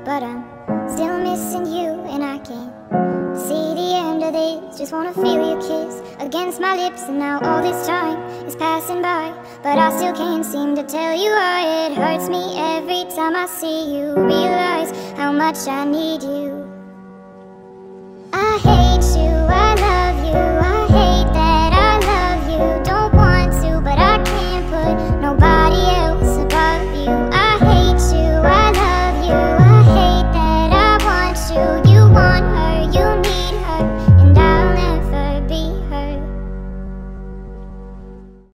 but I'm still missing you, and I can't see the end of this. Just wanna feel your kiss against my lips, and now all this time is passing by, but I still can't seem to tell you why. It hurts me every time I see you, realize how much I need you. I hate